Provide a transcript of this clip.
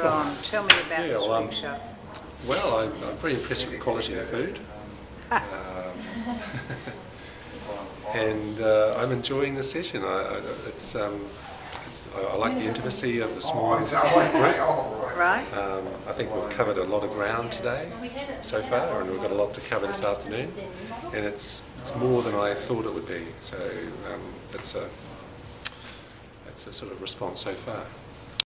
on. Tell me about this drink shop. Well, I'm very impressed with the quality of the food. And I'm enjoying the session. I like the intimacy of the small group. Right. I think we've covered a lot of ground today so far, and we've got a lot to cover this afternoon. And it's more than I thought it would be. So it's a sort of response so far.